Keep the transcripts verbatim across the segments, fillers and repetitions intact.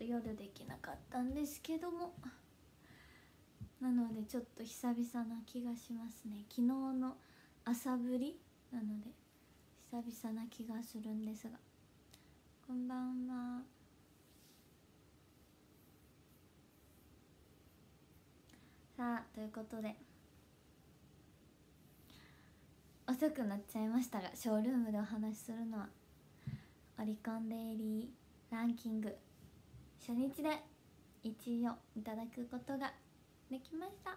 と夜できなかったんですけども、なのでちょっと久々な気がしますね。昨日の朝ぶりなので久々な気がするんですが、こんばんは。さあということで遅くなっちゃいましたが、ショールームでお話しするのはオリコンデイリーランキング初日でいちいをいただくことができました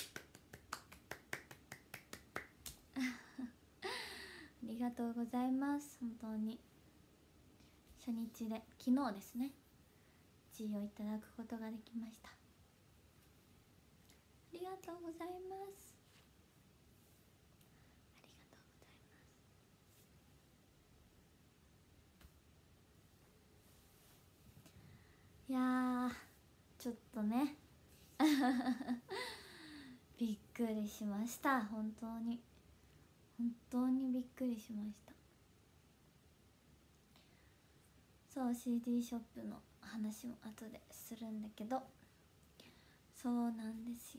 ありがとうございます。本当に初日で、昨日ですね、いちいをいただくことができました。ありがとうございます。ありがとうございます。いやーちょっとねびっくりしました。本当に本当にびっくりしました。そう シーディー ショップの話も後でするんだけど、そうなんですよ。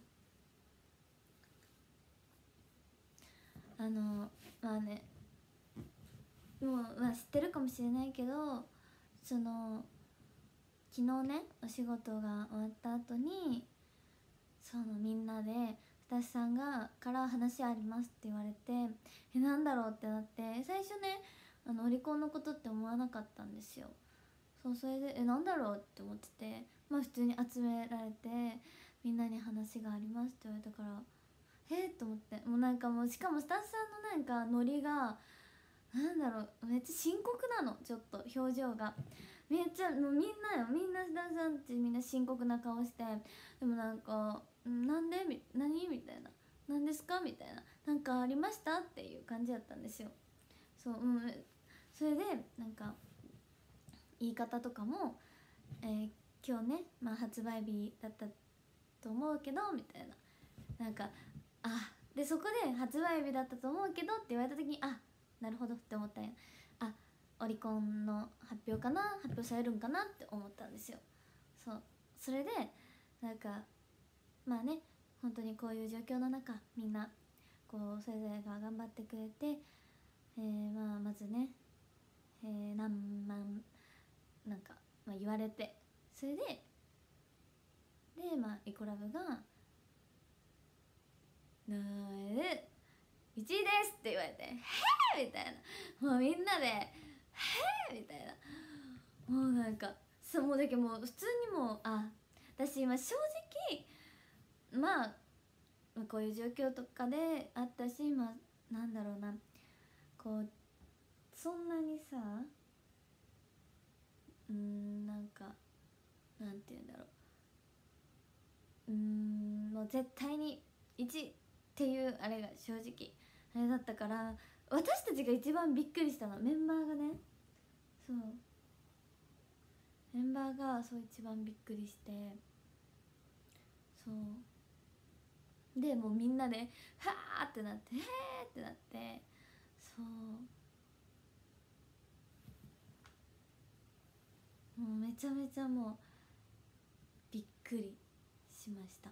あのまあね、もう、まあ、知ってるかもしれないけど、その昨日ねお仕事が終わった後にそのみんなでスタッフさんがから話ありますって言われて、えなんだろうってなって、最初ねあのオリコンのことって思わなかったんですよ。そうそれでえなんだろうって思ってて、まあ普通に集められてみんなに話がありますって言われたから、えっと思って、もうなんかもうしかもスタッフさんのなんかノリがなんだろう、めっちゃ深刻なの、ちょっと表情がめっちゃもうみんなよ、みんなスタッフさんってみんな深刻な顔して、でもなんかなんでみ何みたいな、なんですかみたいな、なんかありましたっていう感じだったんですよ。そう、うん、それでなんか言い方とかも、えー、今日ね、まあ、発売日だったと思うけどみたいな、なんかあでそこで発売日だったと思うけどって言われた時に、あなるほどって思ったんや。あオリコンの発表かな、発表されるんかなって思ったんですよ。そうそれでなんかまあね、本当にこういう状況の中みんなこうそれぞれが頑張ってくれて、えー、まあまずね、えー、何万なんか、まあ、言われて、それででまあイコラブが「なえいちいです」って言われて「へえ!」みたいな、もうみんなで「へえ!」みたいな、もうなんかそうもうだけもう普通にもうあ私今正直まあこういう状況とかであったし、まあなんだろうな、こうそんなにさ、うーんなんかなんて言うんだろう、うーんもう絶対にいちっていうあれが正直あれだったから、私たちが一番びっくりしたの、メンバーがね、そうメンバーがそう一番びっくりして、そうでもうみんなで「はーってなって「へー!」ってなって、そうもうめちゃめちゃもうびっくりしました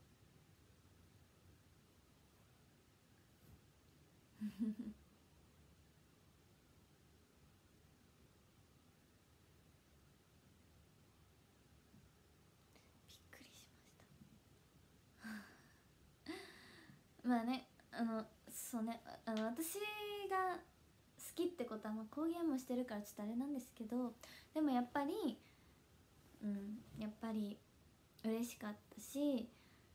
びっくりしましたまあね、あのそうね、あの私が好きってことはまあ公言もしてるからちょっとあれなんですけど、でもやっぱりうんやっぱり嬉しかったし、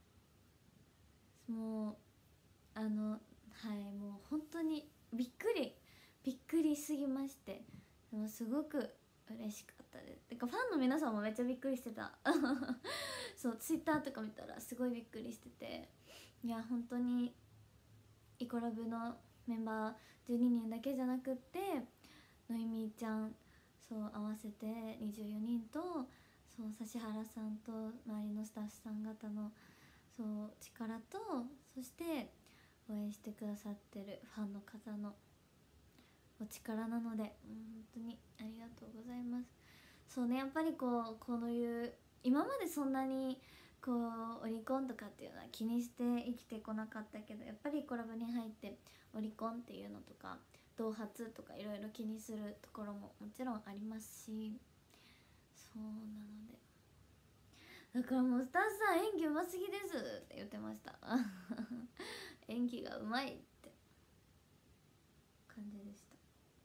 もうあのはいもう本当にびっくりびっくりすぎまして、でもすごく嬉しかったです。てかファンの皆さんもめっちゃびっくりしてたそうツイッターとか見たらすごいびっくりしてて、いや本当にイコラブのメンバーじゅうににんだけじゃなくってのいみちゃんそう合わせてにじゅうよにんと、そう指原さんと周りのスタッフさん方のそう力と、そして応援してくださってるファンの方のお力なので、うん、本当にありがとうございます。 そうね、やっぱりこうこういう今までそんなにこうオリコンとかっていうのは気にして生きてこなかったけど、やっぱりコラボに入ってオリコンっていうのとか同発とかいろいろ気にするところももちろんありますし、そうなので、だからもうスタッフさん演技うますぎですって言ってました演技がうまいって感じでした。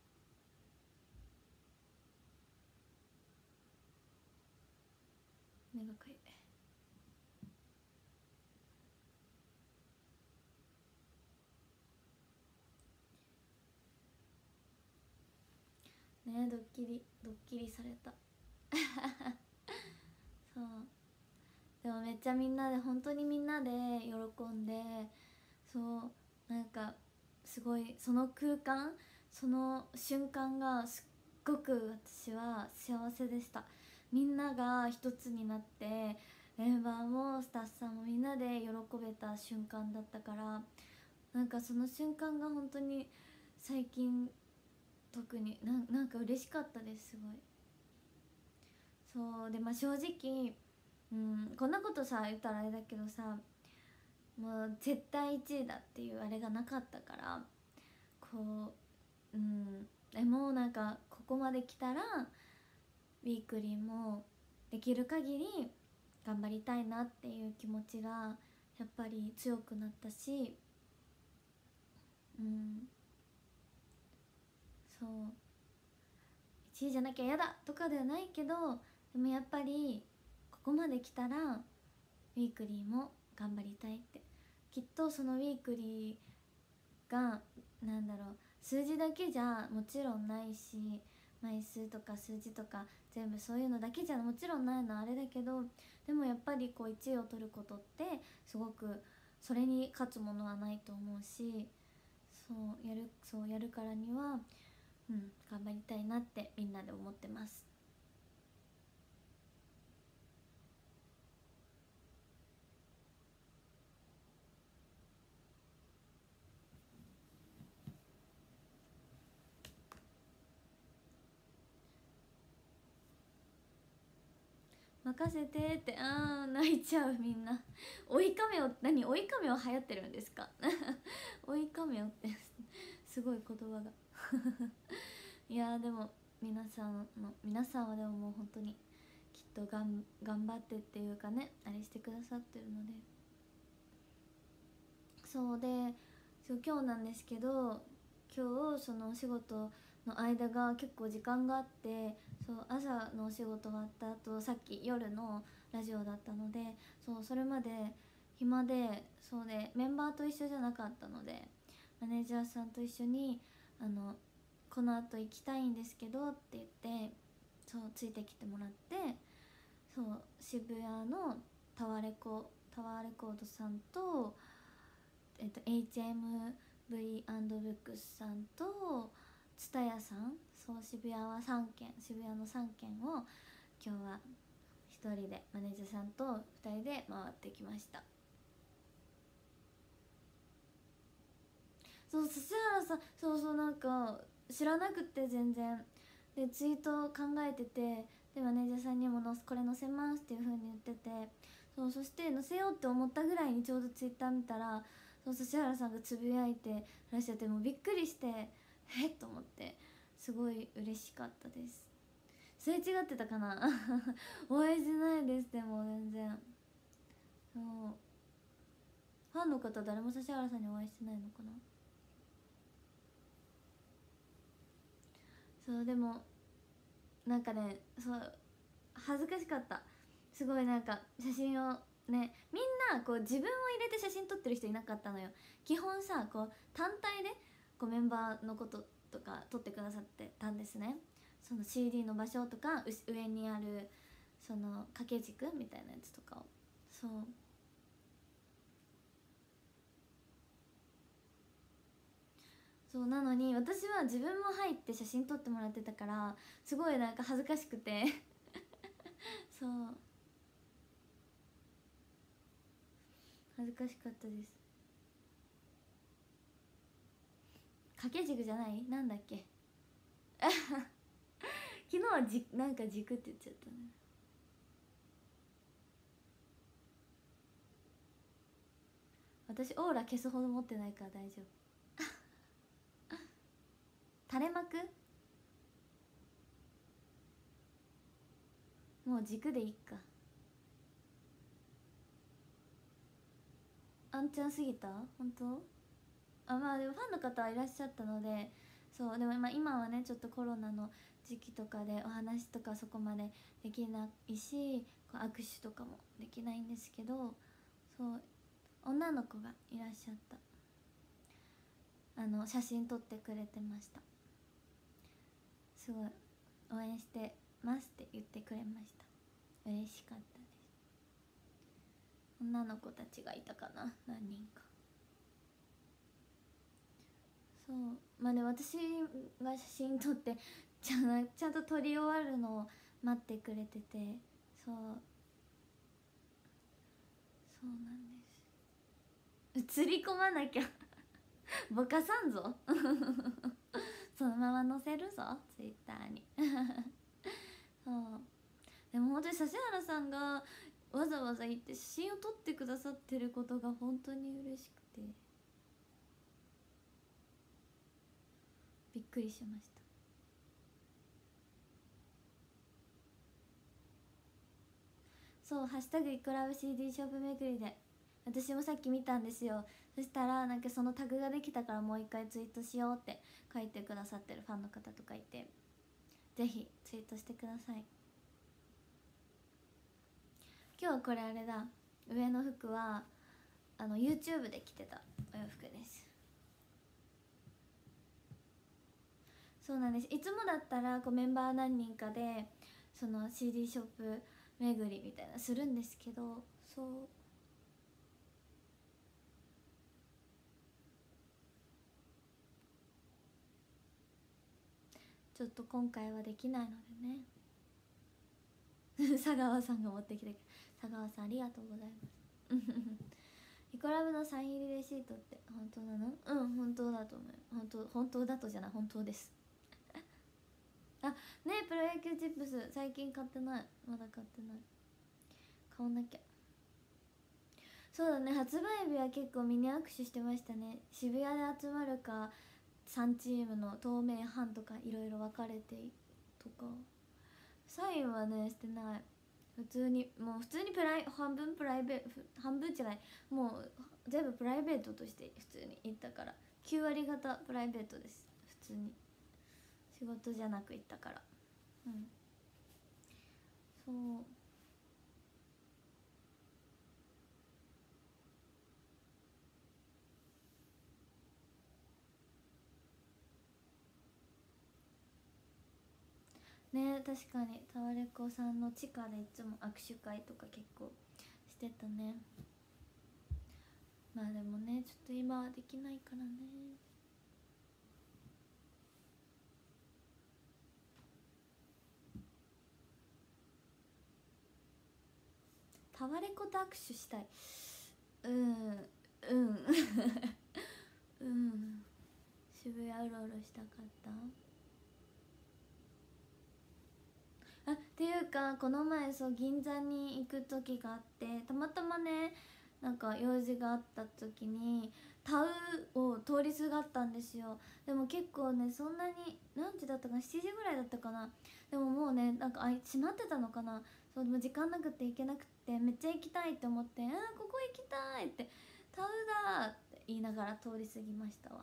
目がかゆい。ね、ドッキリドッキリされたそうでもめっちゃみんなで、本当にみんなで喜んで、そうなんかすごいその空間、その瞬間がすっごく私は幸せでした。みんなが一つになって、メンバーもスタッフさんもみんなで喜べた瞬間だったから、なんかその瞬間が本当に最近特にななんか嬉しかったです、すごい。そうで、まあ正直、うん、こんなことさ言ったらあれだけどさ、もう絶対いちいだっていうあれがなかったから、こう、うん、でもなんかここまで来たらウィークリーもできる限り頑張りたいなっていう気持ちがやっぱり強くなったし、うん、そういちいじゃなきゃ嫌だとかではないけど、でもやっぱりここまで来たらウィークリーも頑張りたいって、きっとそのウィークリーがなんだろう、数字だけじゃもちろんないし、枚数とか数字とか全部そういうのだけじゃもちろんないのはあれだけど、でもやっぱりこういちいを取ることってすごくそれに勝つものはないと思うし、そうやるそうやるからには、うん、頑張りたいなってみんなで思ってます。任せてって、あー泣いちゃうみんな追いカメオ、何追いカメオ流行ってるんですか追いカメオってすごい言葉がいやーでも皆さんの皆さんはでももう本当にきっとがん頑張ってっていうかね、あれしてくださってるので、そうで、そう今日なんですけど、今日そのお仕事の間が結構時間があって、そう朝のお仕事終わった後さっき夜のラジオだったので、そうそれまで暇で、そうでメンバーと一緒じゃなかったので、マネージャーさんと一緒にあのこの後行きたいんですけどって言って、そうついてきてもらって、そう渋谷のタワレコタワーレコードさんと、えっと、エイチエムブイ ブックスさんと蔦屋さん、そう渋谷はさんけん、渋谷のさんけんを今日はひとりでマネージャーさんとふたりで回ってきました。そう指原さん、そうそうなんか知らなくて全然でツイート考えてて、でマネージャーさんにものこれ載せますっていう風に言ってて、そうそして載せようって思ったぐらいにちょうどツイッター見たら、そう指原さんがつぶやいてらっしゃって、もうびっくりしてえっと思って、すごい嬉しかったです。すれ違ってたかなお会いしてないです。でも全然そうファンの方誰も指原さんにお会いしてないのかな。そうでもなんかね、そう恥ずかしかった。すごいなんか写真をね、みんなこう自分を入れて写真撮ってる人いなかったのよ。基本さこう単体でこうメンバーのこととか撮ってくださってたんですね。その シーディー の場所とか上にあるその掛け軸みたいなやつとかを、そうそうなのに私は自分も入って写真撮ってもらってたから、すごいなんか恥ずかしくてそう恥ずかしかったです。掛け軸じゃないなんだっけ昨日はじなんか軸って言っちゃったね。私オーラ消すほど持ってないから大丈夫。垂れ幕もう軸でいっか。あんちゃんすぎた本当。あ、まあでもファンの方はいらっしゃったので、そうでもまあ今はねちょっとコロナの時期とかでお話とかそこまでできないし、こう握手とかもできないんですけど、そう女の子がいらっしゃった。あの写真撮ってくれてました。すごい応援してますって言ってくれました。嬉しかったです。女の子たちがいたかな、何人か。そうまあね、私が写真撮ってちゃんちゃんと撮り終わるのを待ってくれてて、そうそうなんです。映り込まなきゃぼかさんぞそのまま載せるぞツイッターにそうでも本当に指原さんがわざわざ行って写真を撮ってくださってることが本当に嬉しくてびっくりしました。そう「ハッシュタグイコラブ シーディー ショップ巡り」で私もさっき見たんですよ。そしたらなんかそのタグができたからもう一回ツイートしようって書いてくださってるファンの方とかいて、ぜひツイートしてください。今日はこれあれだ、上の服はあの YouTube で着てたお洋服です。そうなんです。いつもだったらこうメンバー何人かでその シーディー ショップ巡りみたいなするんですけど、そうちょっと今回はできないのでね佐川さんが持ってきて、佐川さんありがとうございますイコラブのサイン入りレシートって本当なの？うん、本当だと思う。本当本当だとじゃない、本当ですあ、ねえ、プロ野球チップス最近買ってない。まだ買ってない。買わなきゃ。そうだね、発売日は結構ミニ握手してましたね。渋谷で集まるかさんチームの透明版とかいろいろ分かれてとか。サインはねしてない。普通にもう普通にプライ半分プライベート、半分じゃない、もう全部プライベートとして普通に行ったから、きゅう割方プライベートです。普通に仕事じゃなく行ったから。うん、そうね、確かにタワレコさんの地下でいつも握手会とか結構してたね。まあでもねちょっと今はできないからね。タワレコと握手したい。うんうんうん渋谷うろうろしたかった。あっていうかこの前そう銀座に行く時があって、たまたまねなんか用事があった時にタウを通りすがったんですよ。でも結構ねそんなに何時だったかな、しちじぐらいだったかな。でももうねなんかあ閉まってたのかな。そうでも時間なくて行けなくてめっちゃ行きたいって思って、あーここ行きたいってタウだって言いながら通り過ぎましたわ。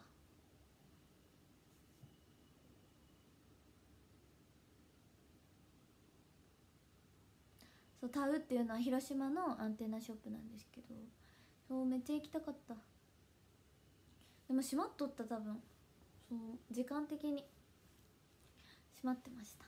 そうタウっていうのは広島のアンテナショップなんですけど、そうめっちゃ行きたかった。でも閉まっとった、多分そう時間的に閉まってました。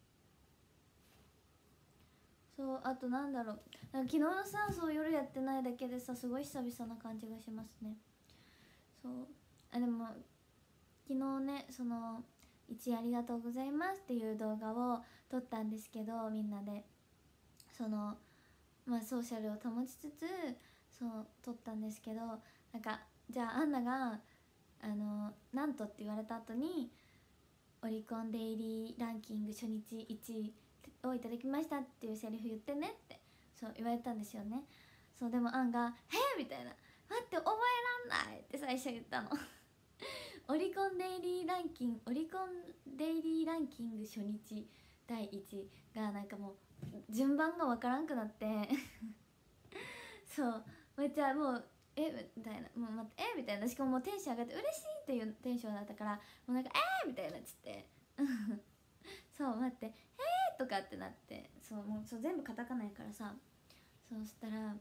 そうあとなんだろう、なんか昨日のさそう夜やってないだけでさすごい久々な感じがしますね。そうあでも昨日ねそのいちありがとうございますっていう動画を撮ったんですけど、みんなでそのまあソーシャルを保ちつつそう撮ったんですけど、なんかじゃあアンナがあのなんとって言われた後にオリコンデイリーランキング初日いちいをいただきましたっていうセリフ言ってねってそう言われたんですよね。そうでもアンが「えみたいな「待って覚えらんない!」って最初言ったのオリコンデイリーランキングオリコンデイリーランキング初日だいいちいがなんかもう順番がわからんくなってそうめっちゃもうえみたいなもう待ってえみたいなしかももうテンション上がって嬉しいっていうテンションだったからもうなんかえーみたいなっつってそう待ってえーとかってなってそうもうそう全部カタカナやからさそうしたら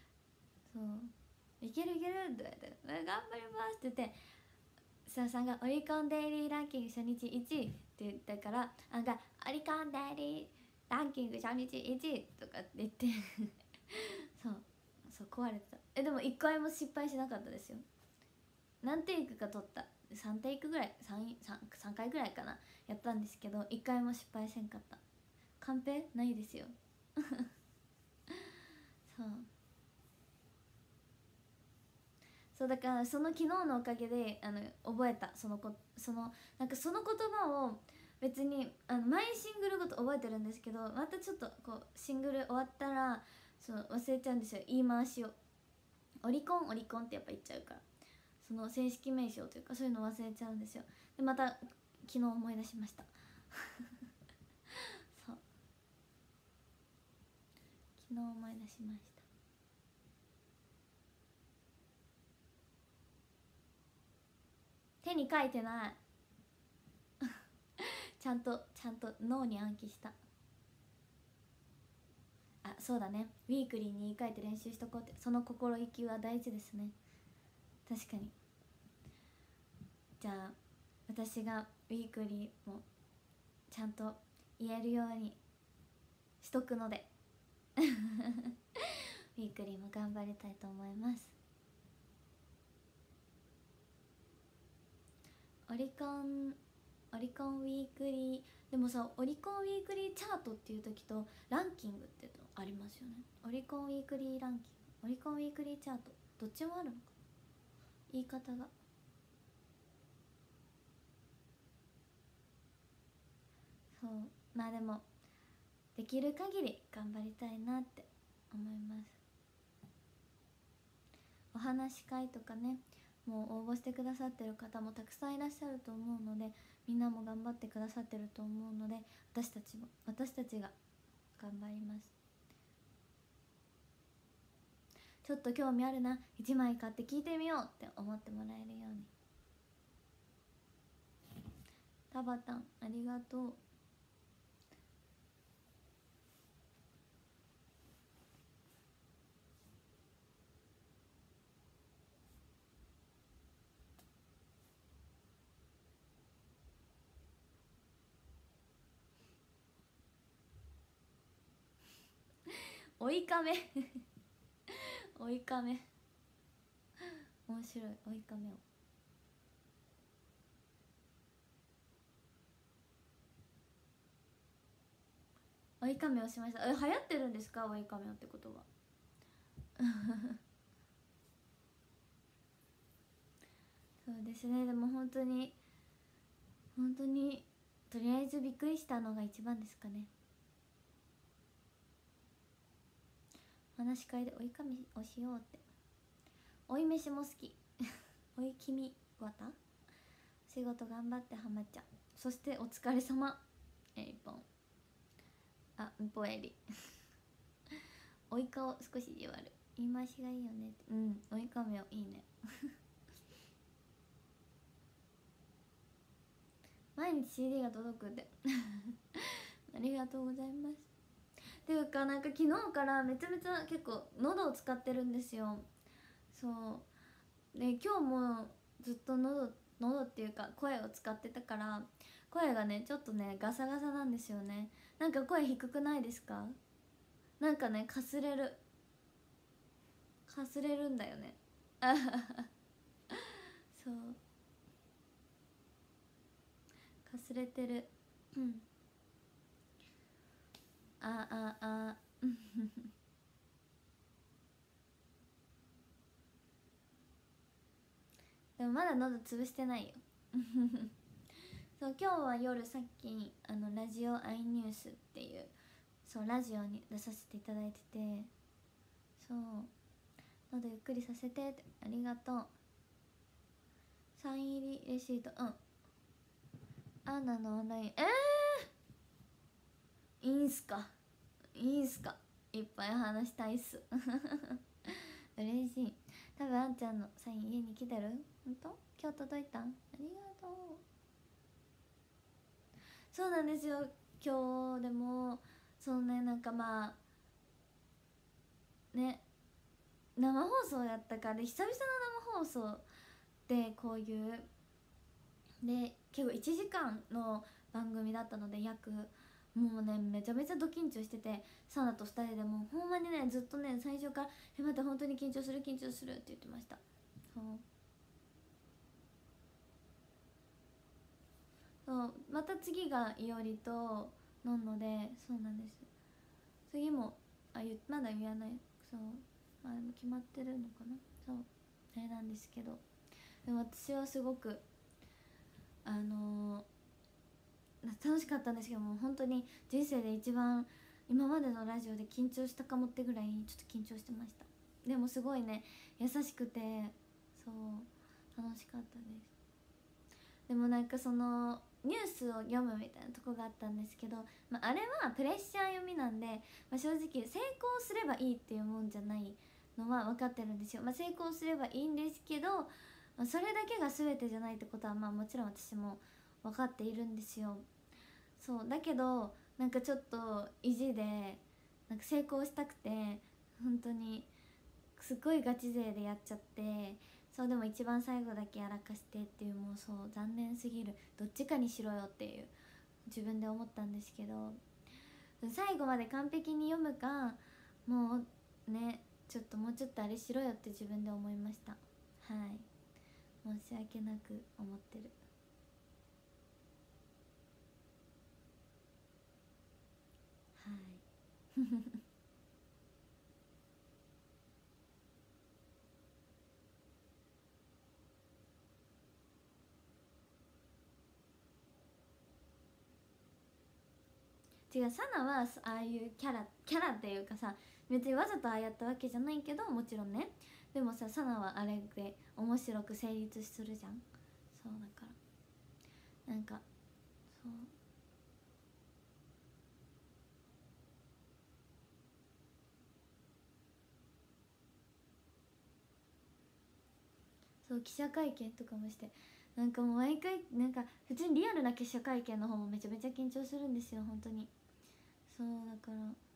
そういけるいけるって言われて頑張りますって言って須田さんがオリコンデイリーランキング初日いちいって言ったからあんがオリコンデイリーランキング初日いちいとかって言ってそうそう壊れてた。えでもいっかいも失敗しなかったですよ。何テイクか取ったさんテイクぐらい 3, 3, 3回ぐらいかなやったんですけどいっかいも失敗せんかった。カンペないですよそうそうだからその昨日のおかげであの覚えたそのこそのなんかその言葉を別にあの毎シングルごと覚えてるんですけどまたちょっとこうシングル終わったらその忘れちゃうんですよ言い回しを。オリコンオリコンってやっぱ言っちゃうからその正式名称というかそういうの忘れちゃうんですよ。でまた昨日思い出しましたそう昨日思い出しました。手に書いてないちゃんとちゃんと脳に暗記した。あそうだねウィークリーに言い換えて練習しとこうってその心意気は大事ですね。確かに。じゃあ私がウィークリーもちゃんと言えるようにしとくのでウィークリーも頑張りたいと思います。オリコンオリコンウィークリーでもさオリコンウィークリーチャートっていう時とランキングっていうのありますよね。オリコンウィークリーランキングオリコンウィークリーチャートどっちもあるのか言い方が。そうまあでもできる限り頑張りたいなって思います。お話し会とかねもう応募してくださってる方もたくさんいらっしゃると思うのでみんなも頑張ってくださってると思うので私たちも私たちが頑張ります。ちょっと興味あるないちまい買って聞いてみようって思ってもらえるように。タバタンありがとう。追いかめ追いかめ面白い追いかめを追いかめをしました。え流行ってるんですか追いかめをってことはそうですね。でも本当に本当にとりあえずびっくりしたのが一番ですかね。話し会で追いかみをしようって。追い飯も好き追いきみわた仕事頑張ってはまっちゃんそしてお疲れ様えいぽんあんぽえり追いかを少しじわる言い回しがいいよねってうん追いかめをいいね毎日 シーディー が届くってありがとうございます。っていうかなんか昨日からめちゃめちゃ結構喉を使ってるんですよ。そうで今日もずっと喉喉っていうか声を使ってたから声がねちょっとねガサガサなんですよね。なんか声低くないですか？なんかねかすれるかすれるんだよねあははそうかすれてるうんあああでもまだ喉潰してないよそう今日は夜さっきあのラジオアイニュースっていうそうラジオに出させていただいてて、そう喉ゆっくりさせてって、ありがとう。サイン入りレシート、うん、アンナのオンライン、えー、いいんすかいいんすか、いっぱい話したいっす嬉しい。多分あんちゃんのサイン家に来てる？ほんと？今日届いた？ありがとう。そうなんですよ。今日でもそうね、なんかまあね、生放送やったから久々の生放送でこういうで結構いちじかんの番組だったので、約もうねめちゃめちゃド緊張してて、サナとふたりでもうほんまにねずっとね最初から「え待って本当に緊張する緊張する」って言ってました。そうそうまた次がいおりとのんので、そうなんです。次もあゆまだ言わない、そうまあでも決まってるのかな、そうあれなんですけど、でも私はすごくあのー、楽しかったんですけども、本当に人生で一番今までのラジオで緊張したかもってぐらいちょっと緊張してました。でもすごいね優しくて、そう楽しかったです。でもなんかそのニュースを読むみたいなとこがあったんですけど、まあ、あれはプレッシャー読みなんで、まあ、正直成功すればいいっていうもんじゃないのは分かってるんですよ。まあ、成功すればいいんですけど、まあ、それだけが全てじゃないってことはまあもちろん私も分かっているんですよ。そうだけどなんかちょっと意地でなんか成功したくて、本当にすっごいガチ勢でやっちゃって、そうでも一番最後だけやらかしてっていう、もうそう残念すぎる、どっちかにしろよっていう自分で思ったんですけど、最後まで完璧に読むかもうねちょっともうちょっとあれしろよって自分で思いました。はい、申し訳なく思ってる。はい違う、サナはああいうキャラキャラっていうかさ、別にわざとああやったわけじゃないけど、もちろんね、でもさサナはあれで面白く成立するじゃん。そうだからなんかそうそう記者会見とかもして、なんかもう毎回なんか普通にリアルな記者会見の方もめちゃめちゃ緊張するんですよ本当に。そうだから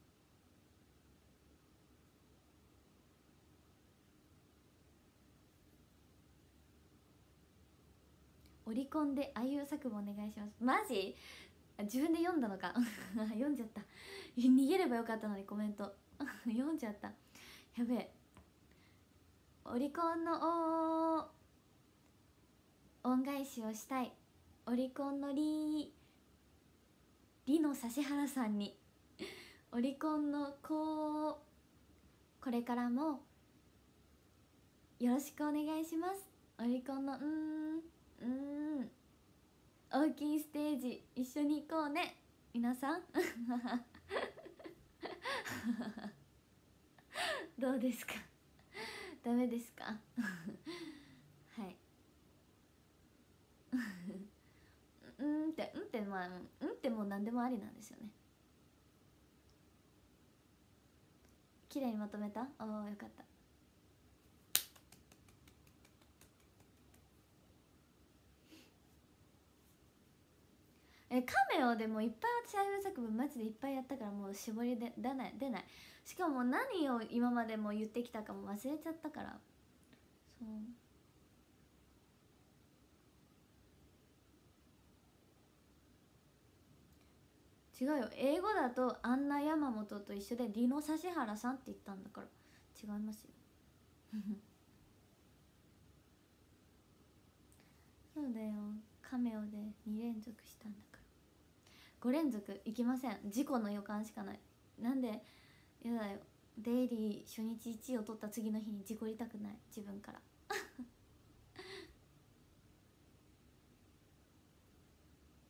オリコンであいう作文お願いします。マジ？自分で読んだのか読んじゃった、逃げればよかったのにコメント読んじゃった、やべえ。オリコンの恩返しをしたい。オリコンのリリの指原さんにオリコンの子をこれからもよろしくお願いします。オリコンのうーんうーん大きいステージ一緒に行こうね皆さんどうですかダメですかはいうんってうんってまあうんってもう何でもありなんですよね。綺麗にまとめた？ああよかった。えカメオでもいっぱい私あいう作文マジでいっぱいやったから、もう絞りで出ない出ない。しかも何を今までも言ってきたかも忘れちゃったから。そう違うよ、英語だとアンナ山本と一緒でリノ指原さんって言ったんだから、違いますよそうだよ、カメオでに連続したんだから。ご連続いきません、事故の予感しかない。なんでやだよ、デイリー初日いちいを取った次の日に事故りたくない、自分から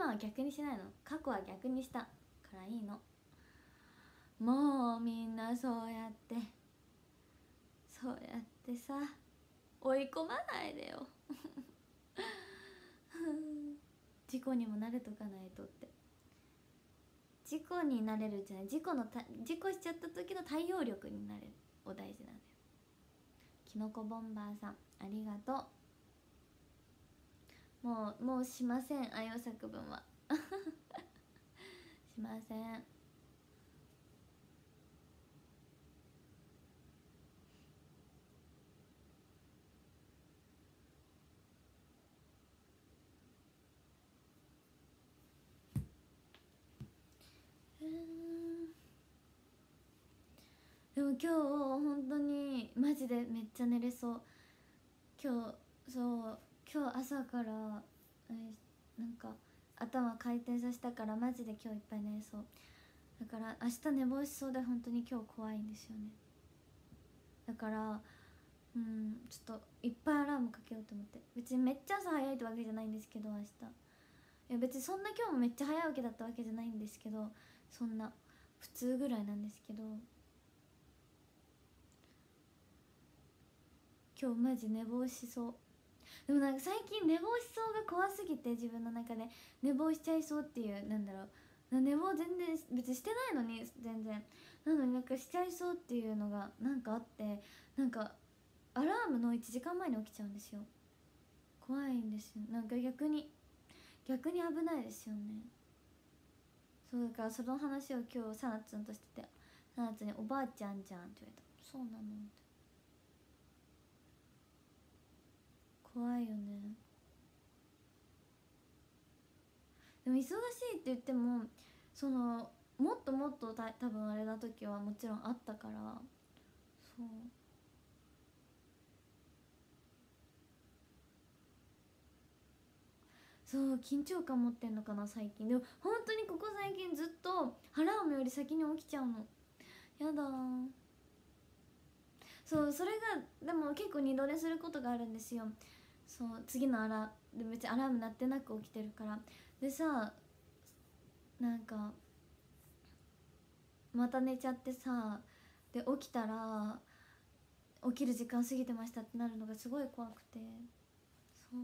今は逆にしないの。過去は逆にしたからいいの。もうみんなそうやってそうやってさ追い込まないでよ事故にも慣れとかないとって。事故になれるじゃない、事故のた事故しちゃった時の対応力になれるお大事なんだよ。きのこボンバーさんありがとう。もうもうしません、あいう作文はしません。でも今日本当にマジでめっちゃ寝れそう。今日そう今日朝からえなんか頭回転させたからマジで今日いっぱい寝れそう。だから明日寝坊しそうで本当に今日怖いんですよね。だからうんちょっといっぱいアラームかけようと思って。別にめっちゃ朝早いってわけじゃないんですけど、明日いや別にそんな今日もめっちゃ早起きだったわけじゃないんですけど、そんな普通ぐらいなんですけど、今日マジ寝坊しそう。でもなんか最近寝坊しそうが怖すぎて、自分の中で寝坊しちゃいそうっていう、なんだろう、寝坊全然別にしてないのに全然なのになんかしちゃいそうっていうのがなんかあって、なんかアラームのいちじかんまえに起きちゃうんですよ。怖いんですよ。なんか逆に逆に危ないですよね。そうだからその話を今日さなつんとしてて、さなつんに「おばあちゃんじゃん」って言われた。そうなのって怖いよね。でも忙しいって言ってもそのもっともっとた多分あれな時はもちろんあったから、そうそう緊張感持ってんのかな最近。でも本当にここ最近ずっとアラームより先に起きちゃうの。やだー。そうそれがでも結構二度寝することがあるんですよ。そう次のアラで別にアラーム鳴ってなく起きてるから。でさなんかまた寝ちゃってさ、で起きたら起きる時間過ぎてましたってなるのがすごい怖くて。そう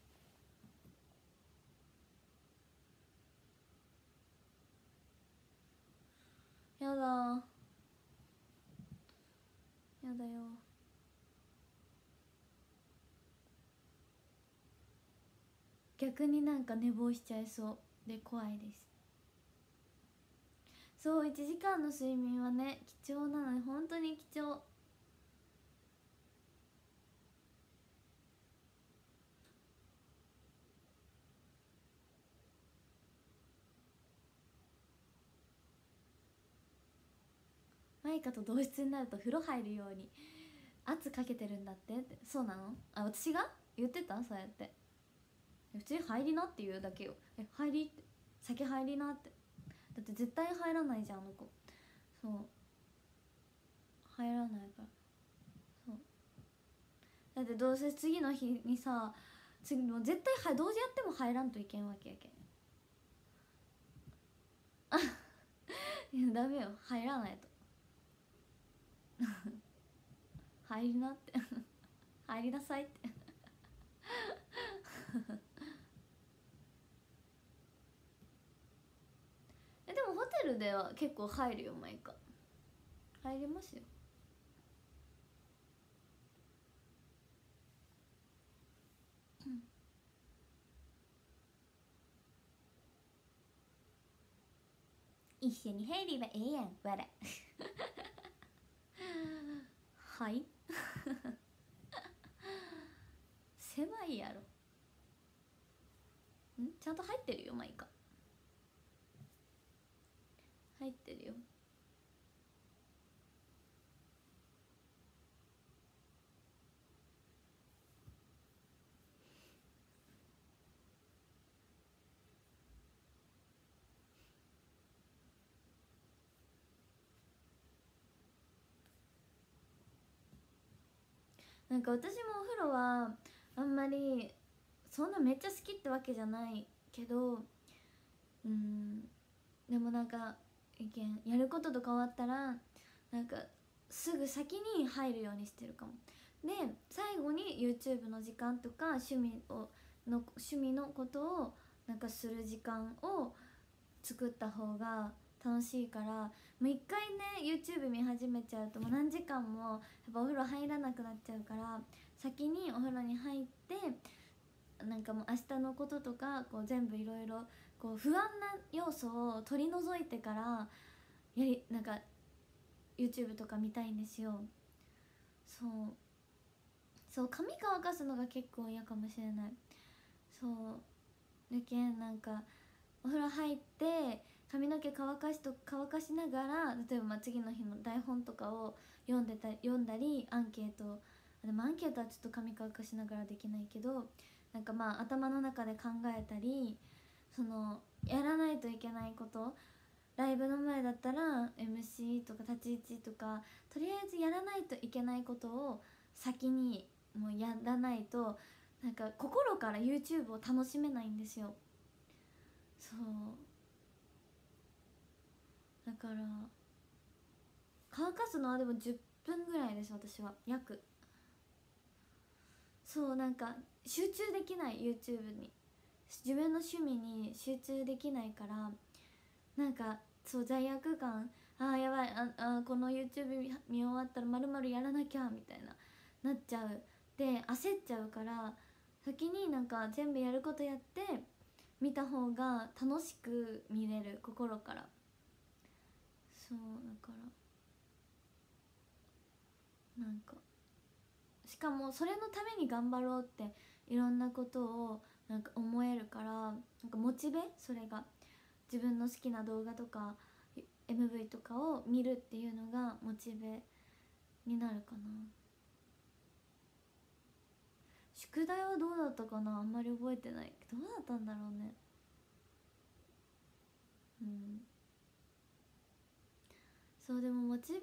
やだやだよ。逆になんか寝坊しちゃいそうで怖いです。そういちじかんの睡眠はね貴重なのに本当に貴重。マイカと同室になると風呂入るように圧かけてるんだってって。そうなの？あ、私が言ってた？そうやって普通に入りなって言うだけよ。え入りって先入りなって。だって絶対入らないじゃんあの子。そう入らないから。そうだってどうせ次の日にさ次も絶対同時やっても入らんといけんわけやけん。いやダメよ入らないと入りなって入りなさいってえでもホテルでは結構入るよ毎回。入りますよ。一緒に入ればええやんわらはい狭いやろ。んちゃんと入ってるよマイカ。入ってるよ。なんか私もお風呂はあんまりそんなめっちゃ好きってわけじゃないけど、 うんでもなんか意見やることと変わったらなんかすぐ先に入るようにしてるかも。で最後に YouTube の時間とか趣味をの趣味のことをなんかする時間を作った方が楽しいから、もう一回ね YouTube 見始めちゃうともう何時間もやっぱお風呂入らなくなっちゃうから、先にお風呂に入ってなんかもう明日のこととかこう全部いろいろこう不安な要素を取り除いてからやりなんか YouTube とか見たいんですよ。そうそう髪乾かすのが結構嫌かもしれない。そうだけんなんかお風呂入って髪の毛乾かしと乾かしながら例えばまあ次の日の台本とかを読んでた読んだりアンケートでもアンケートはちょっと髪乾かしながらできないけどなんかまあ頭の中で考えたりそのやらないといけないことライブの前だったら エムシー とか立ち位置とかとりあえずやらないといけないことを先にもうやらないとなんか心から YouTube を楽しめないんですよ。そうだから乾かすのはでもじゅっぷんぐらいです私は約。そうなんか集中できない YouTube に自分の趣味に集中できないからなんかそう罪悪感あーやばいああこの YouTube 見見終わったらまるまるやらなきゃみたいななっちゃうで焦っちゃうから先になんか全部やることやって見た方が楽しく見れる心から。そうだからなんかしかもそれのために頑張ろうっていろんなことをなんか思えるからなんかモチベそれが自分の好きな動画とか エムブイ とかを見るっていうのがモチベになるかな。宿題はどうだったかなあんまり覚えてない。どうだったんだろうね。うんそうでもモチベをね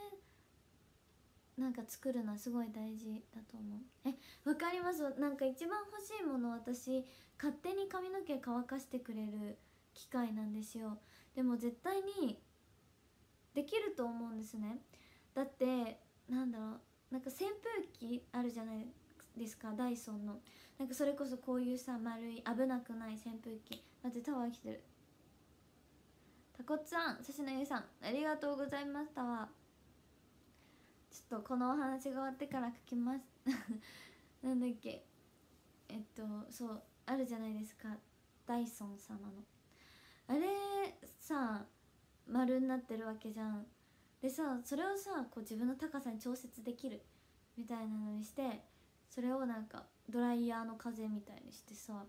なんか作るのはすごい大事だと思う。えわかります。なんか一番欲しいもの私勝手に髪の毛乾かしてくれる機械なんですよ。でも絶対にできると思うんですね。だってなんだろうなんか扇風機あるじゃないですかダイソンの。なんかそれこそこういうさ丸い危なくない扇風機だってタワー来てる。タコツさんさしのゆいさんありがとうございましたわ。ちょっとこのお話が終わってから書きますなんだっけえっとそうあるじゃないですかダイソン様のあれさ丸になってるわけじゃん。でさそれをさこう自分の高さに調節できるみたいなのにしてそれをなんかドライヤーの風みたいにしてさ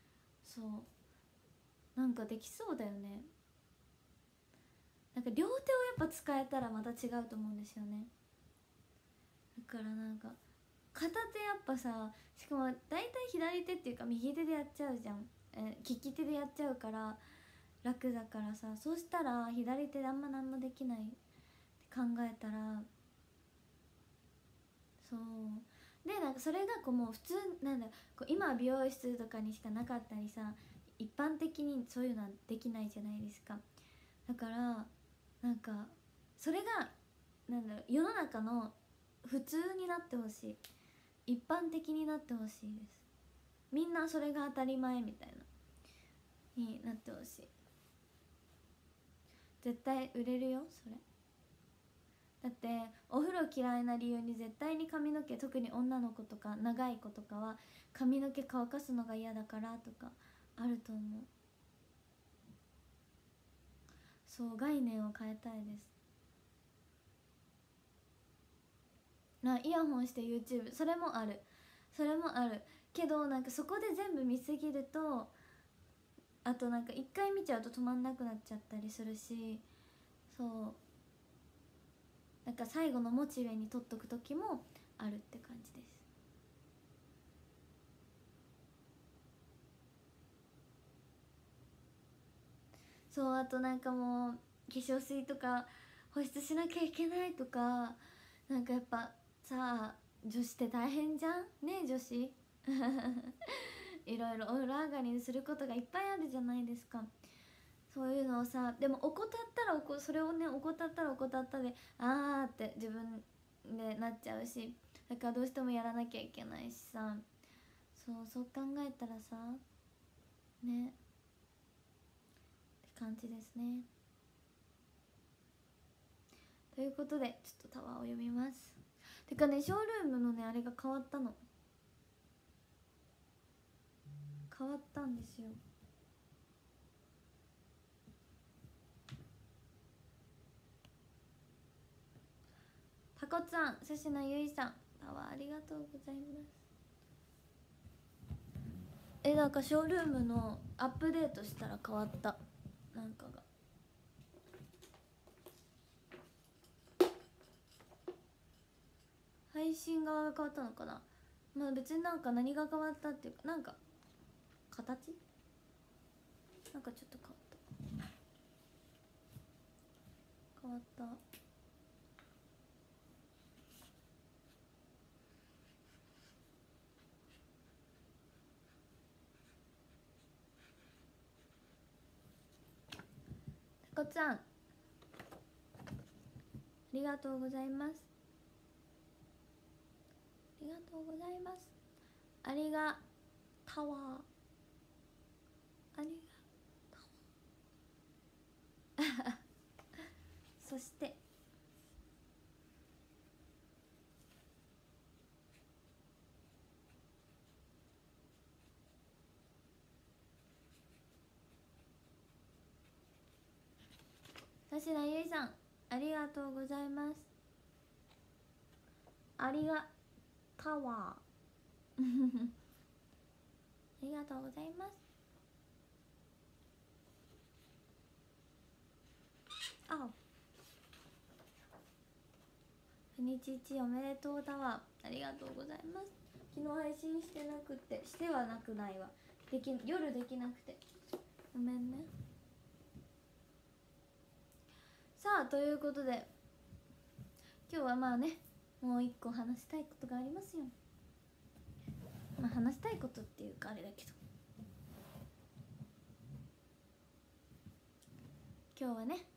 そうなんかできそうだよね。なんか両手をやっぱ使えたらまた違うと思うんですよね。だからなんか片手やっぱさしかも大体左手っていうか右手でやっちゃうじゃん、え利き手でやっちゃうから楽だからさそうしたら左手であんま何もできないって考えたらそうでなんかそれがこうもう普通なんだこう今は美容室とかにしかなかったりさ一般的にそういうのはできないじゃないですか。だからなんかそれがなんだろう世の中の普通になってほしい一般的になってほしいです。みんなそれが当たり前みたいなになってほしい。絶対売れるよそれ。だってお風呂嫌いな理由に絶対に髪の毛特に女の子とか長い子とかは髪の毛乾かすのが嫌だからとかあると思う。そう概念を変えたいです。なイヤホンして YouTube それもあるそれもあるけどなんかそこで全部見すぎるとあとなんか一回見ちゃうと止まんなくなっちゃったりするしそうなんか最後のモチベに取っとく時もあるって感じです。そうあとなんかもう化粧水とか保湿しなきゃいけないとかなんかやっぱさあ女子って大変じゃんねえ女子いろいろお風呂上がりにすることがいっぱいあるじゃないですか。 そういうのをさ、でも怠ったらおこそれをね怠ったら怠ったであーって自分でなっちゃうし、だからどうしてもやらなきゃいけないしさ、そうそう考えたらさねって感じですね。ということでちょっとタワーを読みます。てかね、ショールームのねあれが変わったの、変わったんですよ。タコさん、さしなゆいさん、タワーありがとうございます。え、なんかショールームのアップデートしたら変わった、なんかが。配信側が変わったのかな。まあ別になんか何が変わったっていうか、なんか形なんかちょっと変わった変わったタコさんありがとうございます。ありがとうございます。ありがタワー、ありがタワーそして田代ゆいさんありがとうございます。ありがタワーありがとうございます。あ日一おめでとうタワーありがとうございます。昨日配信してなくて、してはなくないわ、でき夜できなくてごめんね。さあということで今日はまあねもう一個話したいことがありますよ。まあ話したいことっていうかあれだけど、今日はね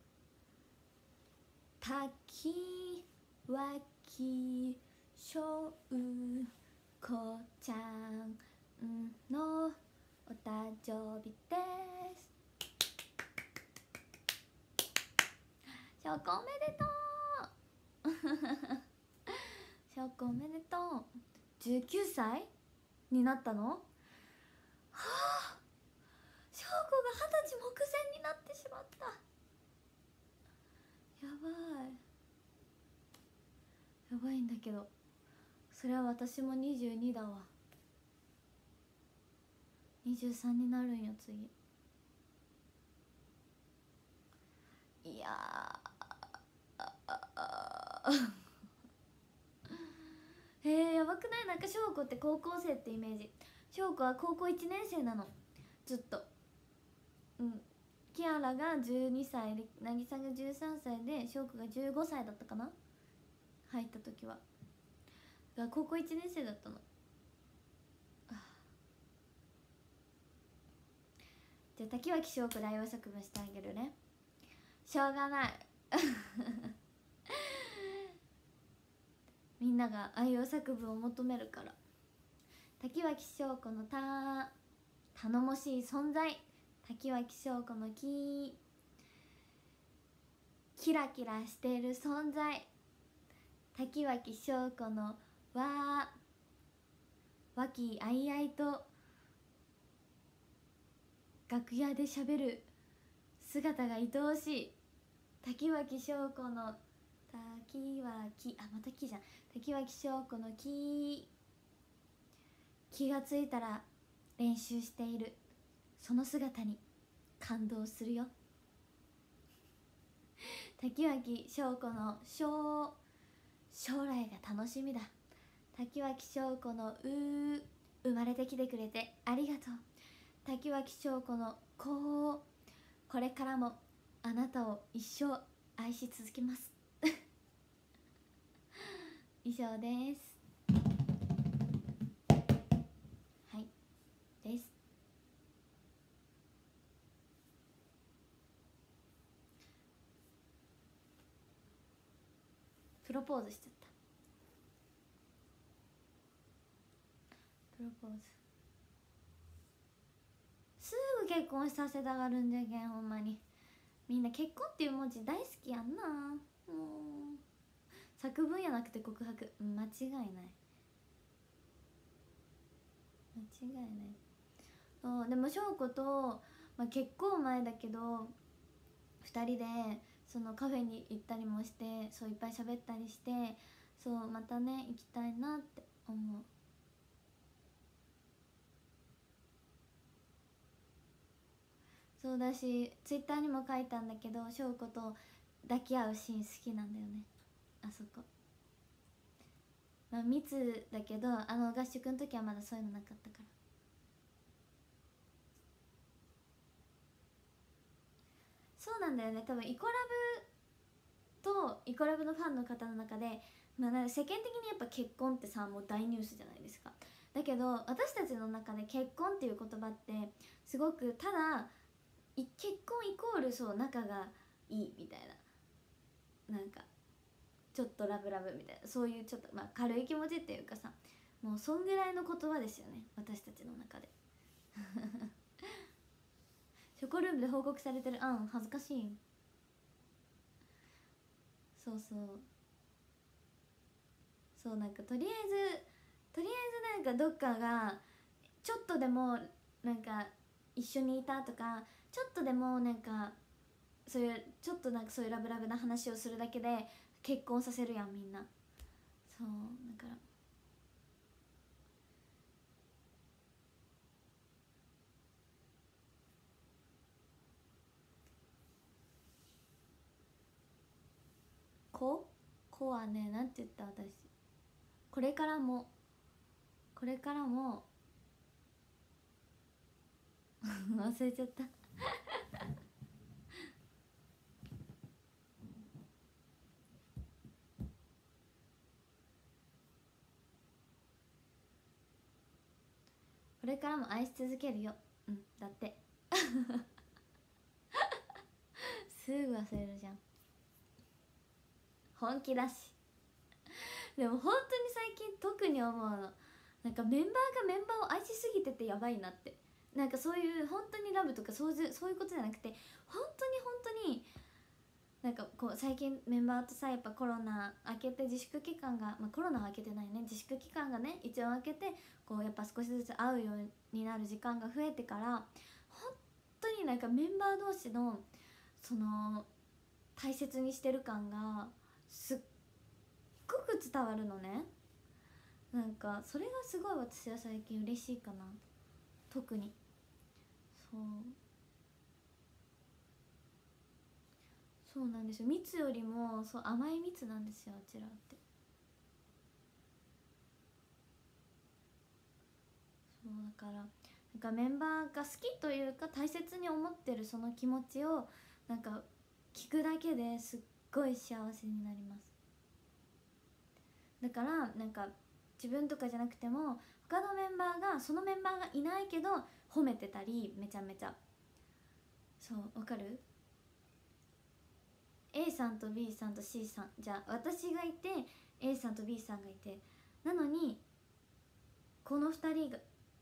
滝脇しょうこちゃんのお誕生日です。しょうこおめでとうしょうこおめでとう。じゅうきゅうさいになったの？はあ、しょうこが二十歳目前になってしまった。やばいやばいんだけど、それは私もにじゅうにだわ。にじゅうさんになるんよ次。いやーえー、やばくない？なんか翔子って高校生ってイメージ。翔子は高校いちねん生なのずっと。うんキアラがじゅうにさいで渚がじゅうさんさいで翔子がじゅうごさいだったかな入った時は。だから高校いちねん生だったの。じゃあ滝脇翔子で愛用作文してあげるね。しょうがないみんなが愛用作文を求めるから。滝脇翔子のた頼もしい存在、滝脇翔子のきキラキラしている存在、滝脇翔子のわ和気あいあいと楽屋でしゃべる姿が愛おしい滝脇翔子の滝脇あまた木じゃん滝脇翔子の木気がついたら練習しているその姿に感動するよ。滝脇翔子の将将来が楽しみだ。滝脇翔子のう生まれてきてくれてありがとう。滝脇翔子のここれからもあなたを一生愛し続けます以上です。はいです。 プロポーズしちゃった。プロポーズすぐ結婚させたがるんじゃけん、ほんまに。みんな結婚っていう文字大好きやんな。もう作文やなくて告白、間違いない、間違いない。そうでも翔子と、まあ、結構前だけどふたりでそのカフェに行ったりもして、そういっぱい喋ったりして、そうまたね行きたいなって思う。そうだしツイッターにも書いたんだけど、翔子と抱き合うシーン好きなんだよね、あそこ。まあ密だけど、あの合宿の時はまだそういうのなかったから。そうなんだよね、多分イコラブとイコラブのファンの方の中で、まあ、なんか世間的にやっぱ結婚ってさもう大ニュースじゃないですか。だけど私たちの中で結婚っていう言葉ってすごくただ結婚イコールそう仲がいいみたいな、なんかちょっとラブラブみたいな、そういうちょっとまあ軽い気持ちっていうかさ、もうそんぐらいの言葉ですよね私たちの中で。チョコルームで報告されてる、あん恥ずかしい。そうそうそう、なんかとりあえずとりあえずなんかどっかがちょっとでもなんか一緒にいたとか、ちょっとでもなんかそういうちょっとなんかそういうラブラブな話をするだけで結婚させるやんみんな。そうだから子子はね、なんて言った私、これからもこれからも忘れちゃった。これからも愛し続けるよ、うんだってすぐ忘れるじゃん、本気だし。でも本当に最近特に思うの、なんかメンバーがメンバーを愛しすぎててやばいなって。なんかそういう本当にラブとかそういうそういうことじゃなくて、本当に本当になんかこう最近メンバーとさ、やっぱコロナ明けて自粛期間が、まあ、コロナは明けてないね、自粛期間がね一応明けて、こうやっぱ少しずつ会うようになる時間が増えてから、本当になんかメンバー同士のその大切にしてる感がすっごく伝わるのね。なんかそれがすごい私は最近嬉しいかな、特に。そうそうなんですよ、蜜よりもそう甘い蜜なんですよ、うちらって。そうだからなんかメンバーが好きというか大切に思ってるその気持ちをなんか聞くだけですっごい幸せになります。だからなんか自分とかじゃなくても他のメンバーがそのメンバーがいないけど褒めてたり、めちゃめちゃそうわかる。 A さんと B さんと C さん、じゃあ私がいて A さんと B さんがいて、なのにこのふたりが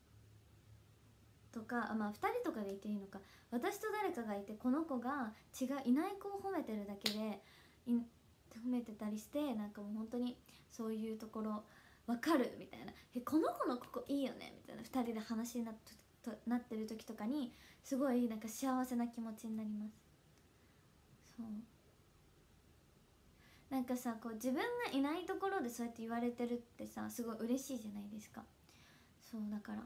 とか、あまあふたりとかでいていいのか、私と誰かがいてこの子が違ういない子を褒めてるだけでい褒めてたりして、なんかもう本当にそういうところ分かるみたいな、えこの子のここいいよねみたいなふたりで話になっとなってる時とかにすごいなんか幸せな気持ちになります。そうなんかさ、こう自分がいないところでそうやって言われてるってさすごい嬉しいじゃないですか。そうだから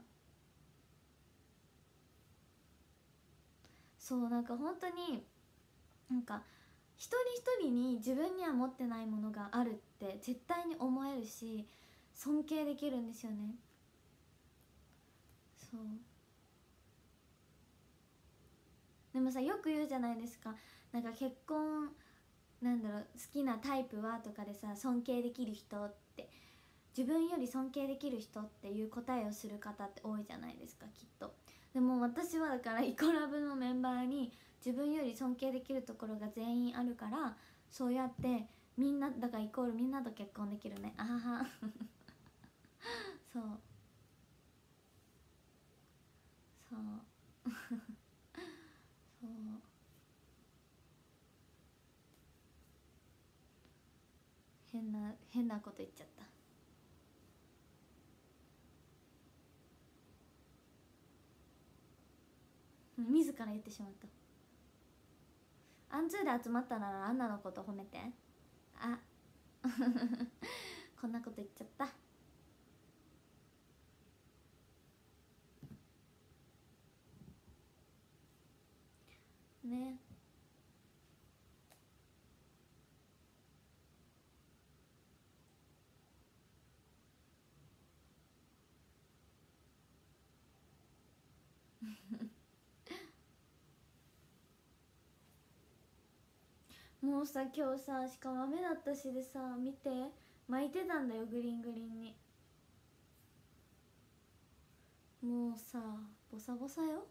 そうなんか本当になんか一人一人に自分には持ってないものがあるって絶対に思えるし、尊敬できるんですよね。そうでもさよく言うじゃないですか、なんか結婚なんだろう好きなタイプはとかでさ、尊敬できる人って自分より尊敬できる人っていう答えをする方って多いじゃないですかきっと。でも私はだからイコラブのメンバーに自分より尊敬できるところが全員あるから、そうやってみんなだからイコールみんなと結婚できるね、あははそうそうそう変な変なこと言っちゃった。自ら言ってしまった。アンツーで集まったならアンナのこと褒めて。あこんなこと言っちゃったね。もうさ今日さしかも雨だったしでさ、見て巻いてたんだよグリーングリーンに。もうさボサボサよ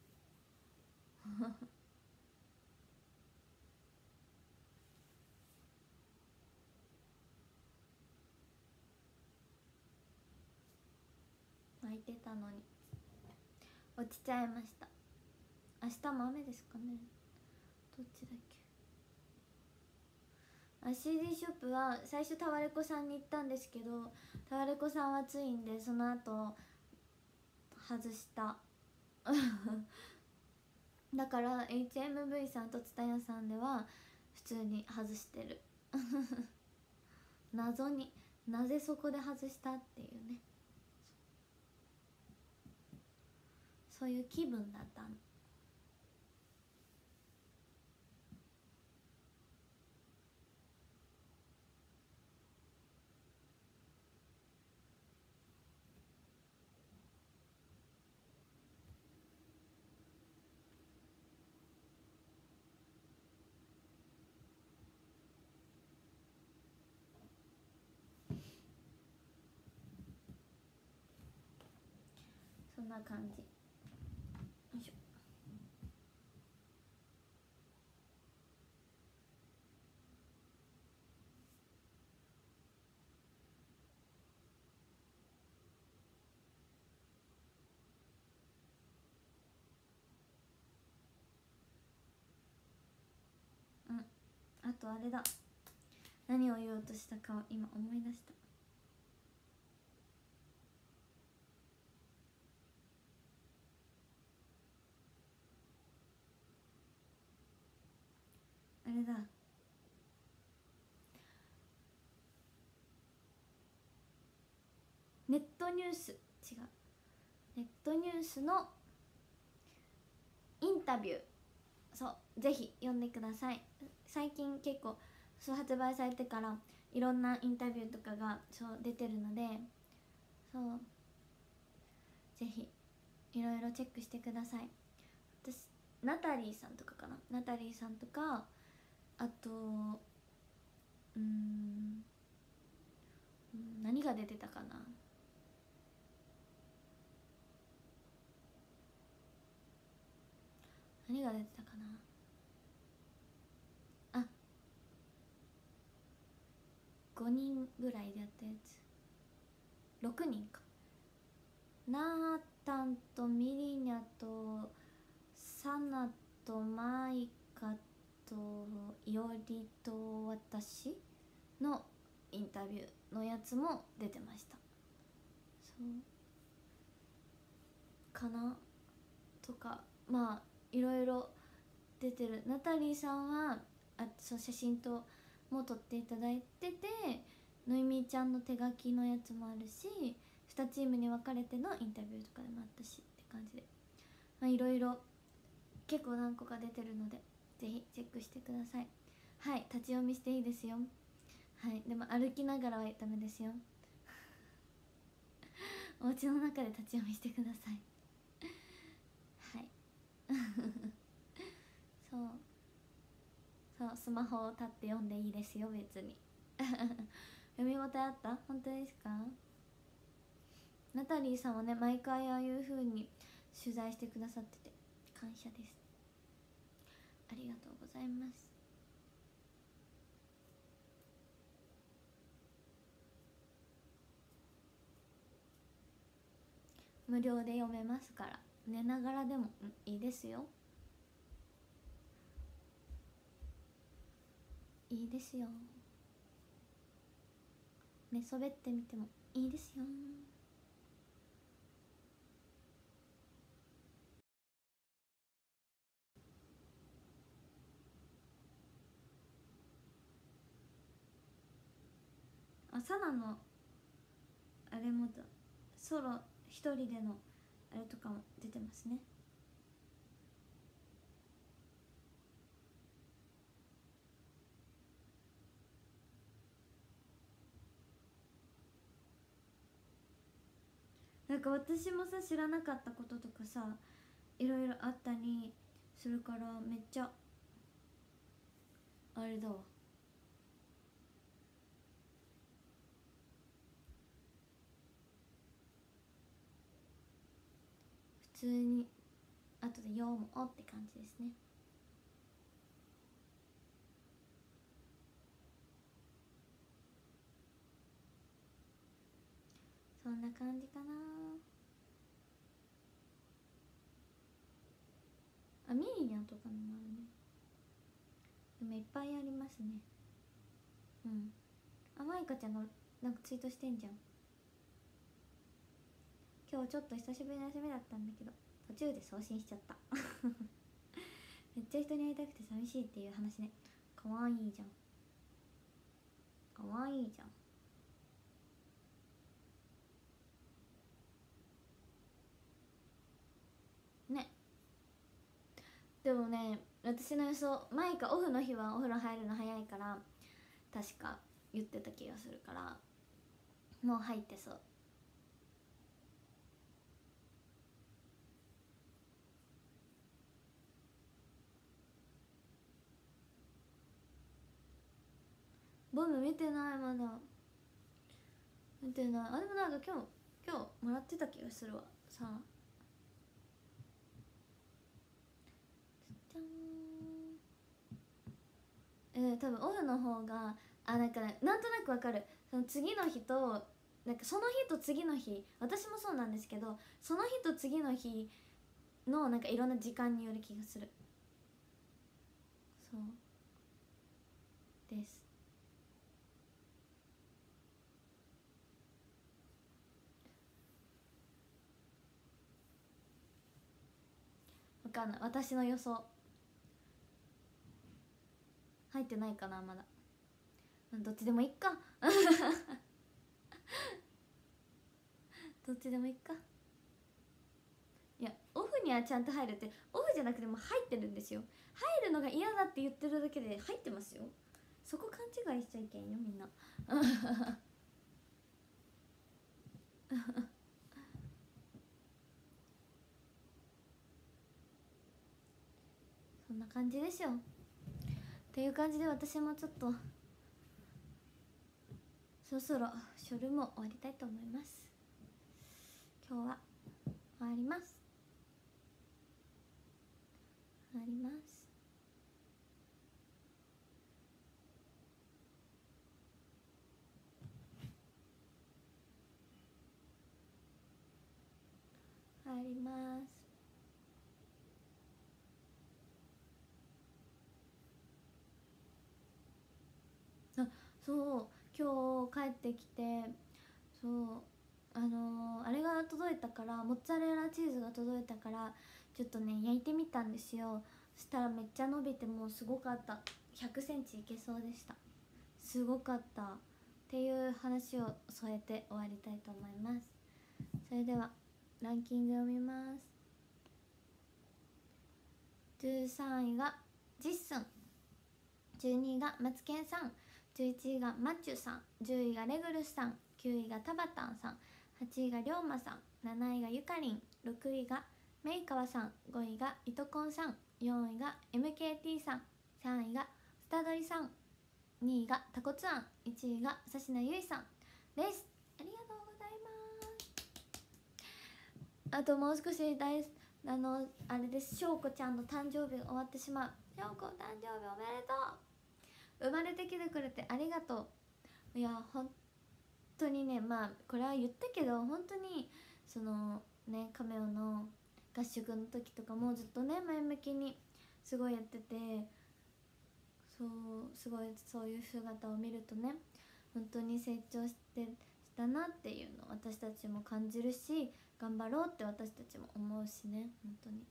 巻いてたのに落ちちゃいました。明日も雨ですかね、どっちだっけ。あ シーディー ショップは最初タワレコさんに行ったんですけど、タワレコさんは暑いんでその後外しただから エイチエムブイ さんと蔦屋さんでは普通に外してる謎になぜそこで外したっていうね、そういう気分だったの。そんな感じ。よいしょ。うん、あとあれだ、何を言おうとしたかを今思い出した。あれだ、ネットニュース、違う、ネットニュースのインタビュー、そうぜひ読んでください。最近結構そう発売されてからいろんなインタビューとかがそう出てるので、そうぜひいろいろチェックしてください。私ナタリーさんとかかな、ナタリーさんとか、あとうーん何が出てたかな、何が出てたかな、あごにんぐらいでやったやつ、ろくにんか、ナータンとミリニャとサナとマイカとイオリと私のインタビューのやつも出てました。そうかなとか、まあいろいろ出てる。ナタリーさんはあそう写真とも撮っていただいてて、のいみーちゃんの手書きのやつもあるし、にチームに分かれてのインタビューとかでもあったしって感じで、まあ、いろいろ結構何個か出てるのでぜひチェックしてください。はい、立ち読みしていいですよ。はい、でも歩きながらはダメですよお家の中で立ち読みしてくださいはいそうそう、スマホを立って読んでいいですよ別に読み応えあった？本当ですか？ナタリーさんはね毎回ああいう風に取材してくださってて感謝です。ありがとうございます。 無料で読めますから、寝ながらでもいいですよ、いいですよ、寝そべってみてもいいですよ。あ、サナのあれもだ、ソロ一人でのあれとかも出てますね。なんか私もさ、知らなかったこととかさ、いろいろあったりするから、めっちゃあれだわ。普通に後で読もうって感じですね。そんな感じかな。あ、ミーニャンとかのもあるね。でもいっぱいありますね。うん。あ、マイカちゃんがなんかツイートしてんじゃん。今日ちょっと久しぶりの休みだったんだけど、途中で送信しちゃっためっちゃ人に会いたくて寂しいっていう話ね。かわいいじゃん、かわいいじゃん。ね、でもね、私の予想、マイカオフの日はお風呂入るの早いから、確か言ってた気がするから、もう入ってそう。ボム見てない、まだ見てない。あ、でもなんか今日今日もらってた気がするわ。さあ、じゃん。えー、多分オフの方が、あ、なんかね、なんとなくわかる。その次の日と、なんかその日と次の日、私もそうなんですけど、その日と次の日のなんかいろんな時間による気がする。そうです。わかんない、私の予想入ってないかな、まだ。どっちでもいっかどっちでもいっか。いや、オフにはちゃんと入るって、オフじゃなくても入ってるんですよ。入るのが嫌だって言ってるだけで入ってますよ。そこ勘違いしちゃいけんよ、みんなそんな感じですよ。っていう感じで、私もちょっとそろそろショルも終わりたいと思います。今日は終わります、終わります。終わります。あ、そう今日帰ってきて、そうあのー、あれが届いたから、モッツァレラチーズが届いたから、ちょっとね焼いてみたんですよ。そしたらめっちゃ伸びて、もうすごかった。ひゃくセンチいけそうでした。すごかったっていう話を添えて終わりたいと思います。それではランキングを見ます。じゅうさんいがジッスン、じゅうにいがマツケンさん、じゅういちいがマッチュさん、じゅういがレグルスさん、きゅういがタバタンさん、はちいがりょうまさん、なないがゆかりん、ろくいがメイカワさん、ごいがいとこんさん、よんいが エムケーティー さん、さんいがスタドリさん、にいがタコツアン、いちいがさしなゆいさんです。ありがとうございます。あともう少し大あのあれです、しょうこちゃんの誕生日が終わってしまう。しょうこ誕生日おめでとう。生まれてきてくれてありがとう。いや本当にね、まあこれは言ったけど、本当にそのねカメオの合宿の時とかもずっとね前向きにすごいやってて、そうすごいそういう姿を見るとね本当に成長してしたなっていうのを私たちも感じるし、頑張ろうって私たちも思うしね、本当に。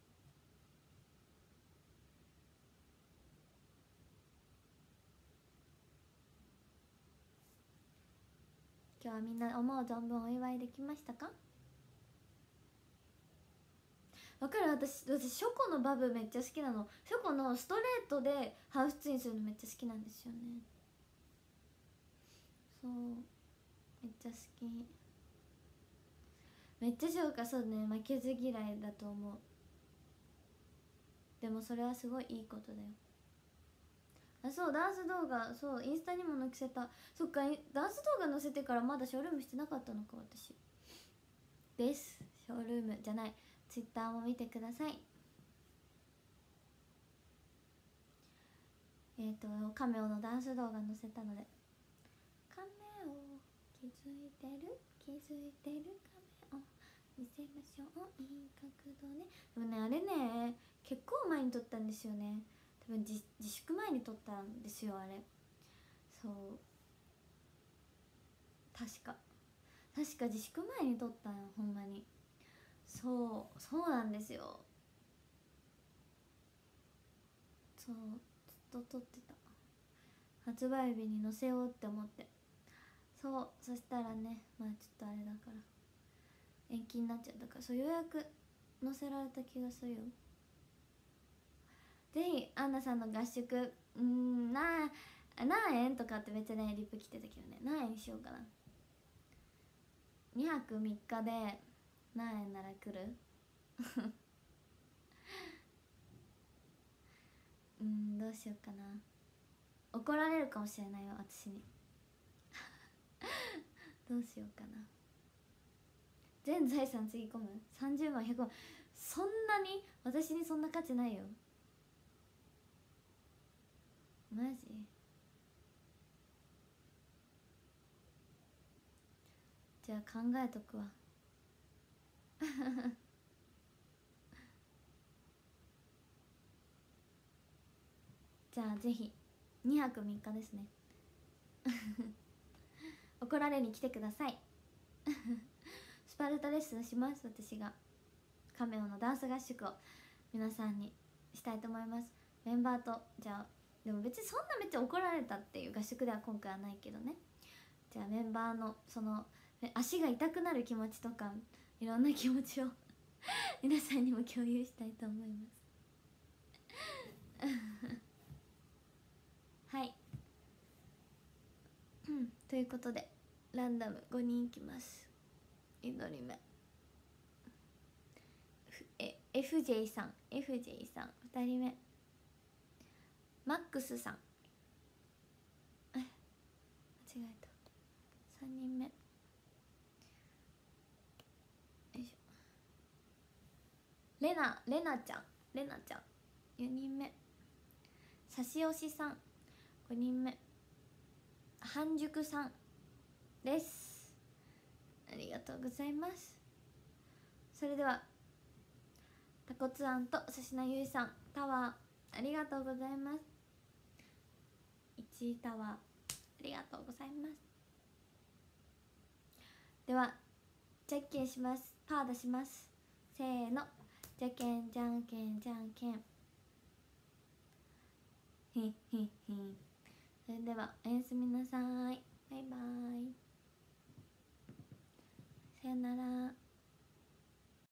今日はみんな思う存分お祝いできましたか？わかる。私私ショコのバブめっちゃ好きなの。ショコのストレートでハウスツインするのめっちゃ好きなんですよね。そうめっちゃ好き。めっちゃショコそうね、負けず嫌いだと思う。でもそれはすごいいいことだよ。あ、そうダンス動画、そうインスタにも載せた。そっか、ダンス動画載せてからまだショールームしてなかったのか私です。ショールームじゃない、ツイッターも見てください。えっ、ー、とカメオのダンス動画載せたので、カメオ気づいてる気づいてるカメオ見せましょういい角度ね。でもねあれね結構前に撮ったんですよね。多分自自粛前に撮ったんですよあれ。そう確か確か自粛前に撮ったのほんまに。そうそうなんですよ。そうずっと撮ってた。発売日に載せようって思って。そうそしたらねまあちょっとあれだから延期になっちゃったから、そう予約載せられた気がするよ。ぜひアンナさんの合宿うーんな何円とかってめっちゃねリップ来てたけどね、何円にしようかな。にはくみっかで何円なら来るうんどうしようかな。怒られるかもしれないよ私にどうしようかな。全財産つぎ込むさんじゅうまんひゃくまん、そんなに私にそんな価値ないよマジ。じゃあ考えとくわじゃあぜひにはくみっかですね怒られに来てくださいスパルタレッスンします。私がカメオのダンス合宿を皆さんにしたいと思います。メンバーとじゃあでも別にそんなめっちゃ怒られたっていう合宿では今回はないけどね。じゃあメンバーのその足が痛くなる気持ちとかいろんな気持ちを皆さんにも共有したいと思いますはいということでランダムごにんいきます。ひとりめえ エフジェイ さん エフジェイ さん、ふたりめマックスさん、え間違えた、さんにんめよいしょレナレナちゃんレナちゃん、よにんめさしおしさん、ごにんめ半熟さんです。ありがとうございます。それではタコツアンとさしなゆいさんタワーありがとうございます。いちタワーありがとうございます。ではじゃんけんします。パー出します。せーのじゃけんじゃんけんじゃんけんひっひっひ。それではおやすみなさい。バイバイ。さよなら。